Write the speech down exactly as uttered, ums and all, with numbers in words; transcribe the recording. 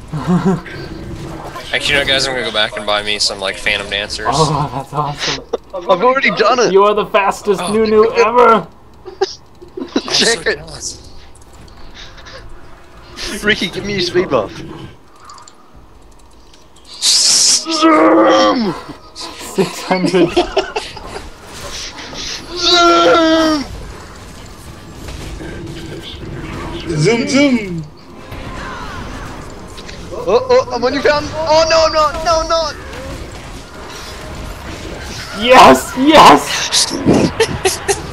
Actually, you know, guys, I'm gonna go back and buy me some like Phantom Dancers. Oh, that's awesome. I've already done it. You are the fastest Oh, Nunu ever. Check it. Ricky, give me your speed buff. Zoom! six hundred. Zoom! Zoom, zoom! Oh, oh, I'm on your fountain. Oh, no, I'm not. No, I'm not. Yes, yes.